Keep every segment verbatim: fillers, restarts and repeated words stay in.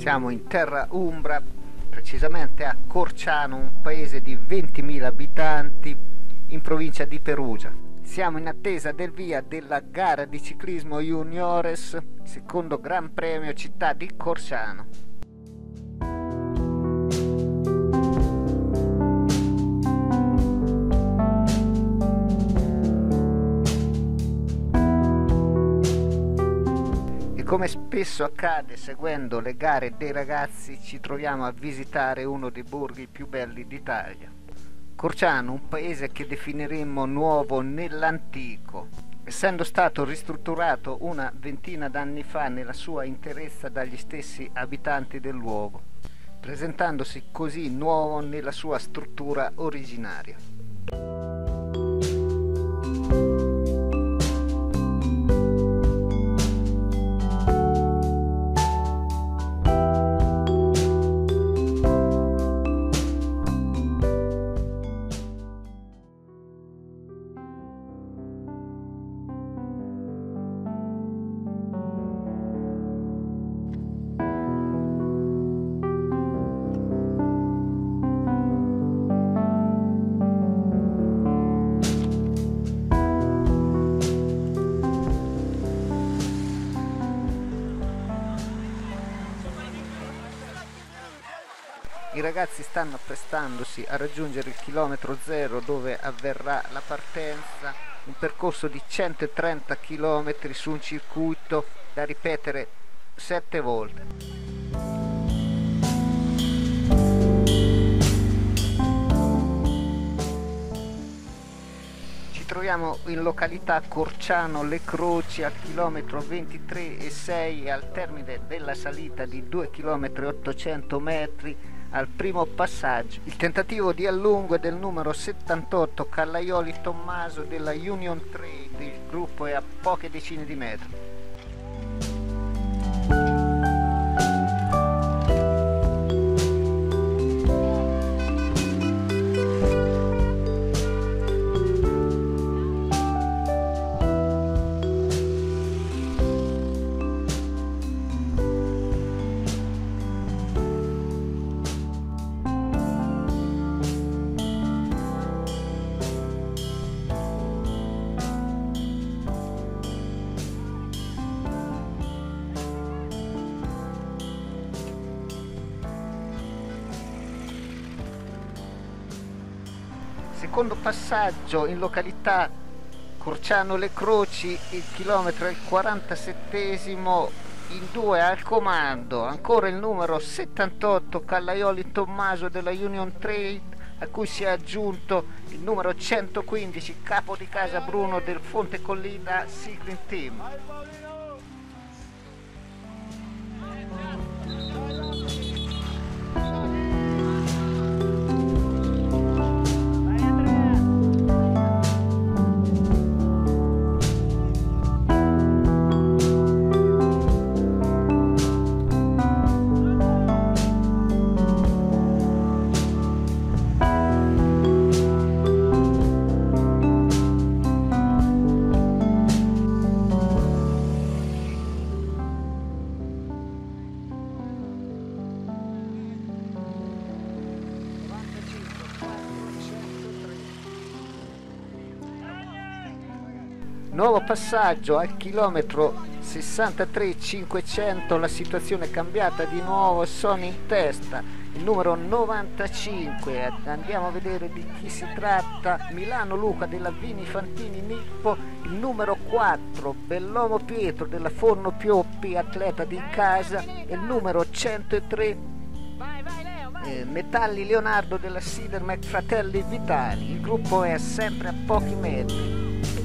Siamo in terra umbra, precisamente a Corciano, un paese di ventimila abitanti in provincia di Perugia. Siamo in attesa del via della gara di ciclismo juniores, secondo Gran Premio città di Corciano. Come spesso accade seguendo le gare dei ragazzi, ci troviamo a visitare uno dei borghi più belli d'Italia. Corciano, un paese che definiremmo nuovo nell'antico, essendo stato ristrutturato una ventina d'anni fa nella sua interezza dagli stessi abitanti del luogo, presentandosi così nuovo nella sua struttura originaria. I ragazzi stanno apprestandosi a raggiungere il chilometro zero dove avverrà la partenza, un percorso di centotrenta chilometri su un circuito da ripetere sette volte. Ci troviamo in località Corciano Le Croci al chilometro ventitré e sei, al termine della salita di due chilometri e ottocento metri. Al primo passaggio, il tentativo di allungo è del numero settantotto Callaioli Tommaso della Union Trade, il gruppo è a poche decine di metri. Secondo passaggio in località Corciano Le Croci, il chilometro è il quarantasettesimo, in due al comando ancora il numero settantotto Callaioli Tommaso della Union Trade, a cui si è aggiunto il numero centoquindici capo di casa Bruno del Fonte Collina Cycling Team. Nuovo passaggio al chilometro sessantatré cinquecento, la situazione è cambiata di nuovo, sono in testa il numero novantacinque, andiamo a vedere di chi si tratta, Milano Luca della Vini Fantini Nippo, il numero quattro Bellomo Pietro della Forno Pioppi, atleta di casa, e il numero centotré eh, Metalli Leonardo della Sidermec Fratelli Vitali, il gruppo è sempre a pochi metri.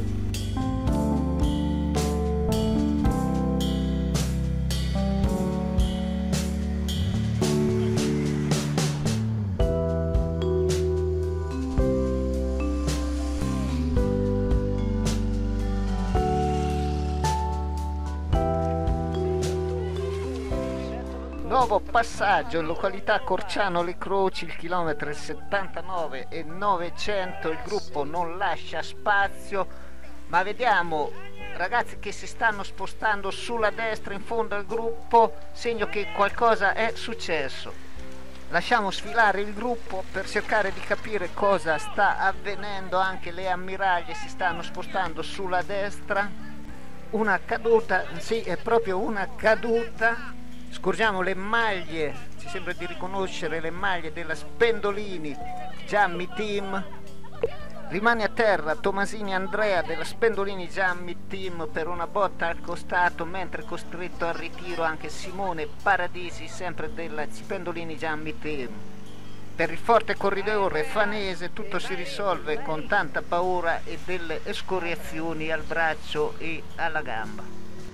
Nuovo passaggio in località Corciano Le Croci, il chilometro è settantanove e novecento, il gruppo non lascia spazio, ma vediamo ragazzi che si stanno spostando sulla destra in fondo al gruppo, segno che qualcosa è successo. Lasciamo sfilare il gruppo per cercare di capire cosa sta avvenendo. Anche le ammiraglie si stanno spostando sulla destra. Una caduta, sì, è proprio una caduta. Scorgiamo le maglie, ci sembra di riconoscere le maglie della Spendolini Giammi Team. Rimane a terra Tomasini Andrea della Spendolini Giammi Team per una botta al costato, mentre costretto al ritiro anche Simone Paradisi, sempre della Spendolini Giammi Team. Per il forte corridore fanese tutto si risolve con tanta paura e delle escoriazioni al braccio e alla gamba.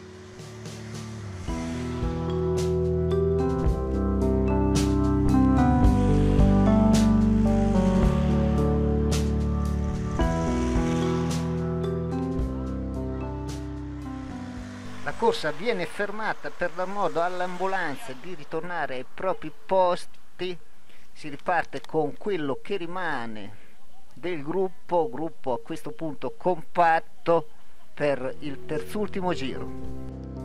La corsa viene fermata per dar modo all'ambulanza di ritornare ai propri posti. Si riparte con quello che rimane del gruppo, gruppo a questo punto compatto per il terzultimo giro.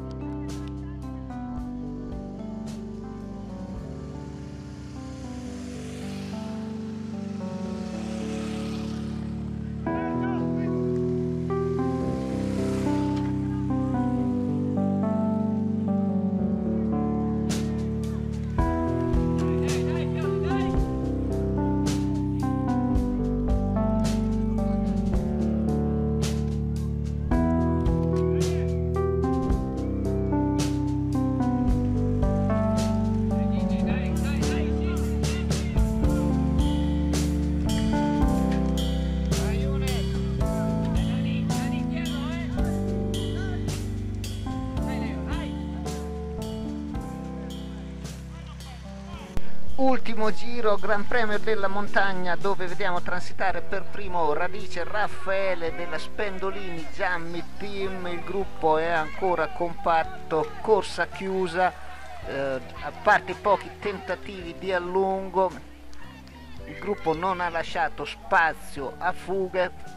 Ultimo giro, Gran Premio della Montagna, dove vediamo transitare per primo Radice Raffaele della Spendolini Giammi Team. Il gruppo è ancora compatto, corsa chiusa, eh, a parte pochi tentativi di allungo, il gruppo non ha lasciato spazio a fughe.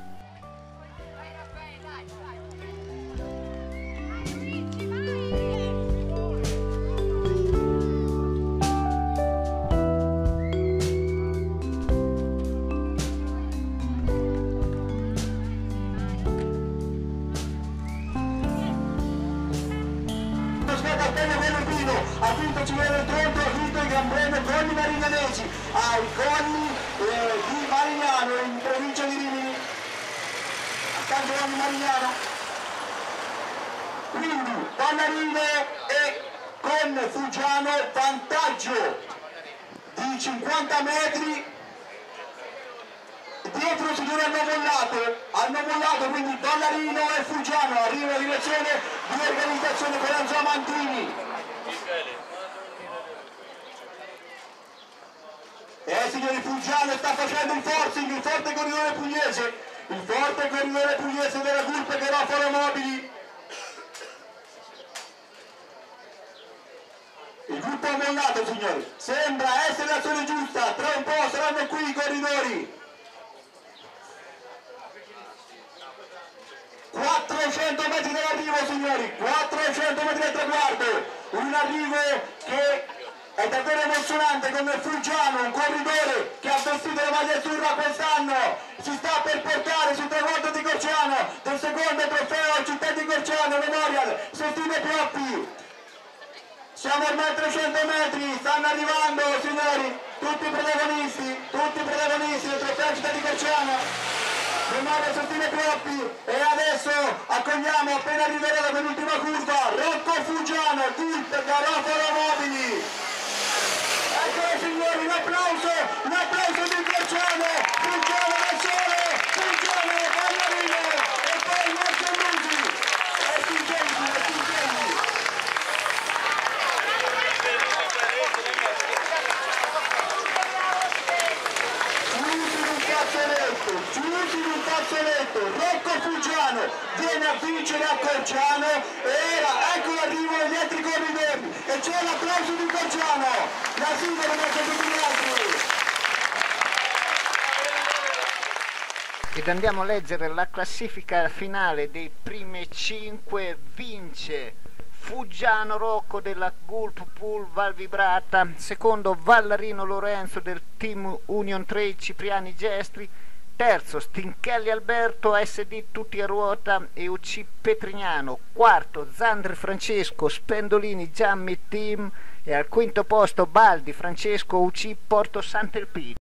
Ha vinto Giuliano Tronto, ha vinto il Gran Premio Colli Marignanesi ai Colli eh, di Marignano in provincia di Rimini, a San Giovanni Marignano. Quindi Ballarine e con Fuggiano vantaggio di cinquanta metri. Dietro i signori hanno mollato, hanno mollato, quindi Ballarino e Fuggiano arriva in direzione di organizzazione con Angelo Mantini. Eh signori, Fuggiano sta facendo il forcing, il forte corridore pugliese, il forte corridore pugliese della Gulp Garofalo Mobili. Il gruppo ha mollato signori, sembra essere l'azione giusta, tra un po' saranno qui i corridori. quattrocento metri dall'arrivo signori, quattrocento metri dal traguardo, un arrivo che è davvero emozionante, come Fuggiano, un corridore che ha vestito la maglia azzurra quest'anno, si sta per portare sul traguardo di Corciano del secondo trofeo Città di Corciano Memorial Sestino Pioppi. Siamo ormai a trecento metri, stanno arrivando signori, tutti i protagonisti, tutti i protagonisti del trofeo Città di Corciano Memorial Sestino Pioppi. E adesso accogliamo, appena arriverà la penultima curva, Rocco Fuggiano, Gulp Garofalo Mobili. Eccolo signori, un applauso, un applauso di Corciano, Fuggiano da sole, Fuggiano, Ballarino e poi Marco Lusi. E stringenti, e stringenti. Chiusi in un fazzoletto, chiusi in un fazzoletto, Rocco Fuggiano viene a vincere a Corciano e era, ecco l'arrivo degli altri corridori e c'è l'applauso di Corciano, la sigla non è tutti gli altri. Ed andiamo a leggere la classifica finale dei primi cinque. Vince Fuggiano Rocco della Gulp Pool Val Vibrata, secondo Vallarino Lorenzo del team Union Trade Cipriani Gestri, terzo Stinchelli Alberto A S D Tutti a Ruota e U C Petrignano, quarto Zandri Francesco Spendolini Giammi Team e al quinto posto Baldi Francesco U C Porto Sant'Elpidio.